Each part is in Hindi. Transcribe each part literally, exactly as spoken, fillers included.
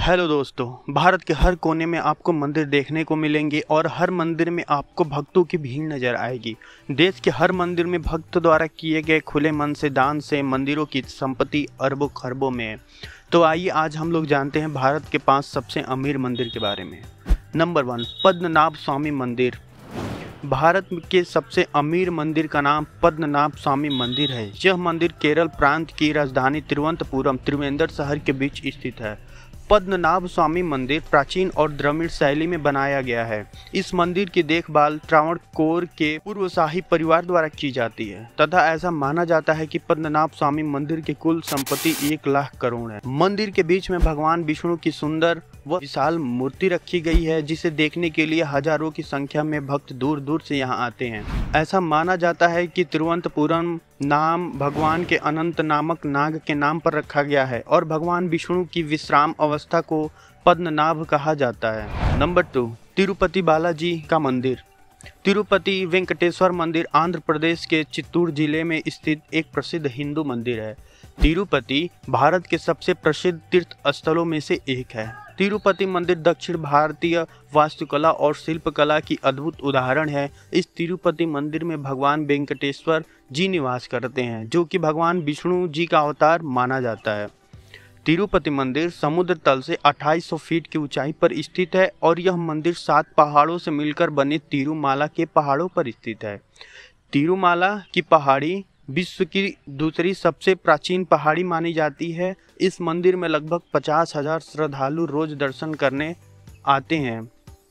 हेलो दोस्तों, भारत के हर कोने में आपको मंदिर देखने को मिलेंगे और हर मंदिर में आपको भक्तों की भीड़ नजर आएगी। देश के हर मंदिर में भक्त द्वारा किए गए खुले मन से दान से मंदिरों की संपत्ति अरबों खरबों में है। तो आइए आज हम लोग जानते हैं भारत के पांच सबसे अमीर मंदिर के बारे में। नंबर वन, पद्मनाभ स्वामी मंदिर। भारत के सबसे अमीर मंदिर का नाम पद्मनाभ स्वामी मंदिर है। यह मंदिर केरल प्रांत की राजधानी तिरुवनंतपुरम त्रिवेंद्र शहर के बीच स्थित है। पद्मनाभ स्वामी मंदिर प्राचीन और द्रविड़ शैली में बनाया गया है। इस मंदिर की देखभाल त्रावणकोर के पूर्व शाही परिवार द्वारा की जाती है तथा ऐसा माना जाता है कि पद्मनाभ स्वामी मंदिर की कुल संपत्ति एक लाख करोड़ है। मंदिर के बीच में भगवान विष्णु की सुंदर व विशाल मूर्ति रखी गई है, जिसे देखने के लिए हजारों की संख्या में भक्त दूर दूर से यहाँ आते हैं। ऐसा माना जाता है कि तिरुवनंतपुरम नाम भगवान के अनंत नामक नाग के नाम पर रखा गया है और भगवान विष्णु की विश्राम अवस्था को पद्मनाभ कहा जाता है। नंबर टू, तिरुपति बालाजी का मंदिर। तिरुपति वेंकटेश्वर मंदिर आंध्र प्रदेश के चित्तूर जिले में स्थित एक प्रसिद्ध हिंदू मंदिर है। तिरुपति भारत के सबसे प्रसिद्ध तीर्थ स्थलों में से एक है। तिरुपति मंदिर दक्षिण भारतीय वास्तुकला और शिल्पकला की अद्भुत उदाहरण है। इस तिरुपति मंदिर में भगवान वेंकटेश्वर जी निवास करते हैं, जो कि भगवान विष्णु जी का अवतार माना जाता है। तिरुपति मंदिर समुद्र तल से अट्ठाईस सौ फीट की ऊंचाई पर स्थित है और यह मंदिर सात पहाड़ों से मिलकर बने तिरुमाला के पहाड़ों पर स्थित है। तिरुमाला की पहाड़ी विश्व की दूसरी सबसे प्राचीन पहाड़ी मानी जाती है। इस मंदिर में लगभग पचास हजार श्रद्धालु रोज दर्शन करने आते हैं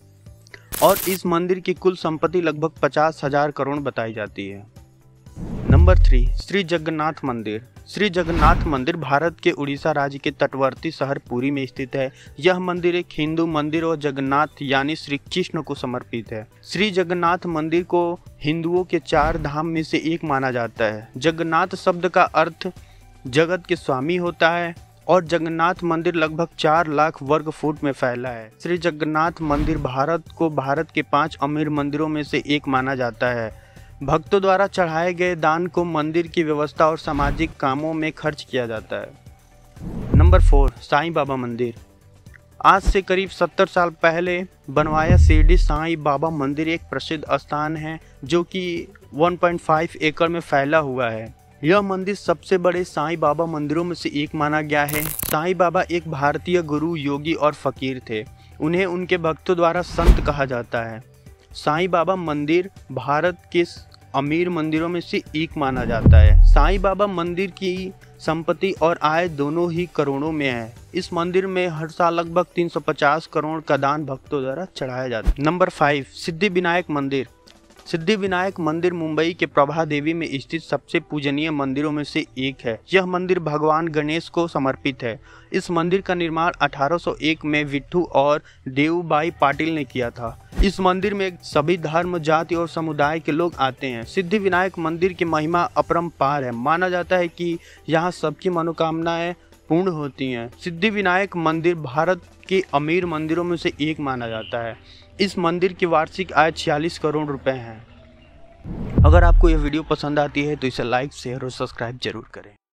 और इस मंदिर की कुल संपत्ति लगभग पचास हजार करोड़ बताई जाती है। नंबर थ्री, श्री जगन्नाथ मंदिर। श्री जगन्नाथ मंदिर भारत के उड़ीसा राज्य के तटवर्ती शहर पुरी में स्थित है। यह मंदिर एक हिंदू मंदिर और जगन्नाथ यानी श्री कृष्ण को समर्पित है। श्री जगन्नाथ मंदिर को हिंदुओं के चार धाम में से एक माना जाता है। जगन्नाथ शब्द का अर्थ जगत के स्वामी होता है और जगन्नाथ मंदिर लगभग चार लाख वर्ग फुट में फैला है। श्री जगन्नाथ मंदिर भारत को भारत के पांच अमीर मंदिरों में से एक माना जाता है। भक्तों द्वारा चढ़ाए गए दान को मंदिर की व्यवस्था और सामाजिक कामों में खर्च किया जाता है। नंबर फोर, साईं बाबा मंदिर। आज से करीब सत्तर साल पहले बनवाया शिरडी साईं बाबा मंदिर एक प्रसिद्ध स्थान है, जो कि एक पॉइंट पाँच एकड़ में फैला हुआ है। यह मंदिर सबसे बड़े साईं बाबा मंदिरों में से एक माना गया है। साईं बाबा एक भारतीय गुरु, योगी और फकीर थे। उन्हें उनके भक्तों द्वारा संत कहा जाता है। साईं बाबा मंदिर भारत के अमीर मंदिरों में से एक माना जाता है। साईं बाबा मंदिर की संपत्ति और आय दोनों ही करोड़ों में है। इस मंदिर में हर साल लगभग तीन सौ पचास करोड़ का दान भक्तों द्वारा चढ़ाया जाता है। नंबर फाइव, सिद्धि विनायक मंदिर। सिद्धि विनायक मंदिर मुंबई के प्रभा देवी में स्थित सबसे पूजनीय मंदिरों में से एक है। यह मंदिर भगवान गणेश को समर्पित है। इस मंदिर का निर्माण अठारह सौ एक में विट्ठू और देवूबाई पाटिल ने किया था। इस मंदिर में सभी धर्म, जाति और समुदाय के लोग आते हैं। सिद्धि विनायक मंदिर की महिमा अपरंपार है। माना जाता है कि यहाँ सबकी मनोकामनाएं पूर्ण होती हैं। सिद्धि विनायक मंदिर भारत के अमीर मंदिरों में से एक माना जाता है। इस मंदिर की वार्षिक आय छियालीस करोड़ रुपए है। अगर आपको यह वीडियो पसंद आती है तो इसे लाइक, शेयर और सब्सक्राइब जरूर करें।